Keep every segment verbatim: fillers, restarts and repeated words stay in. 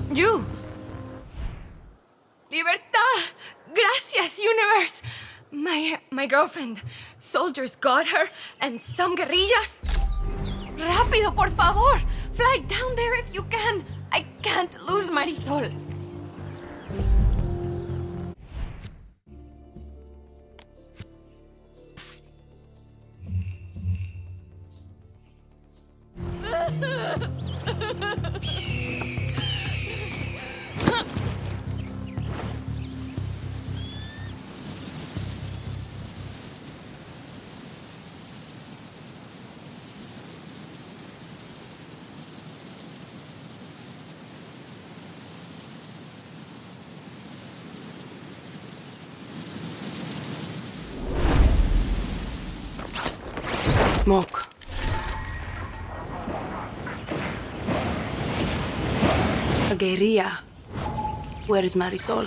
You! Libertad! Gracias, universe! My, my girlfriend. Soldiers got her, and some guerrillas. Rápido, por favor! Fly down there if you can! I can't lose Marisol. Smoke. A guerrilla. Where is Marisol?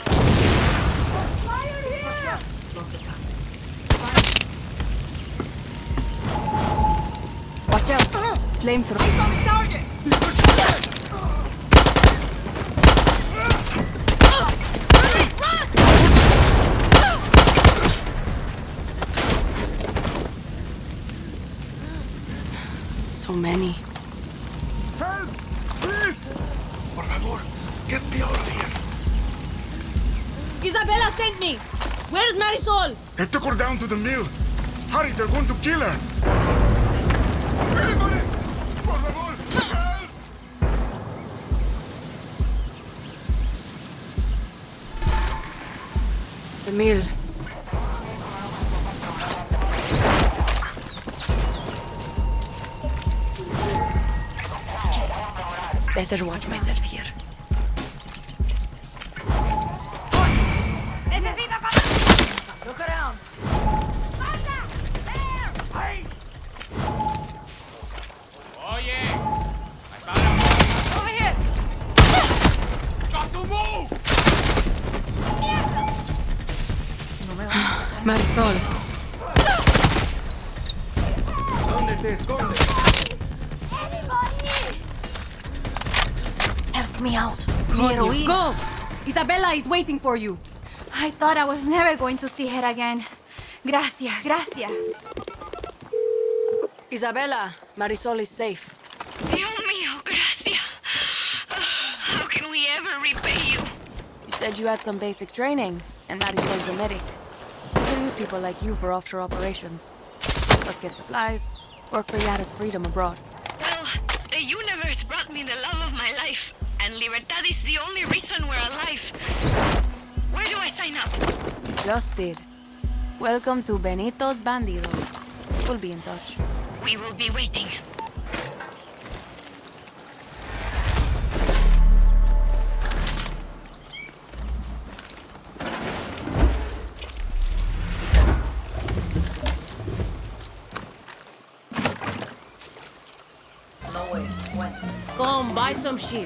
Watch out! Flamethrower. So many. Help! Please! Por favor, get me out of here. Isabella sent me! Where's Marisol? I took her down to the mill. Hurry, they're going to kill her. Anybody! Por favor, help! The mill. Better watch myself here. Necesito cover! Look around. There! Hey! Oye! I found Over here! Got to move! Marisol. ¿Dónde te escondes? Help me out. Go, go! Isabella is waiting for you. I thought I was never going to see her again. Gracias, gracias. Isabella, Marisol is safe. Dios mío, gracias. How can we ever repay you? You said you had some basic training, and Marisol's a medic. We could use people like you for offshore operations. Let's get supplies, work for Yara's freedom abroad. Well, the universe brought me the love of my life, and Libertad is the only reason we're alive. Where do I sign up? You just did. Welcome to Benito's Bandidos. We'll be in touch. We will be waiting. No way. When? Come, buy some shit.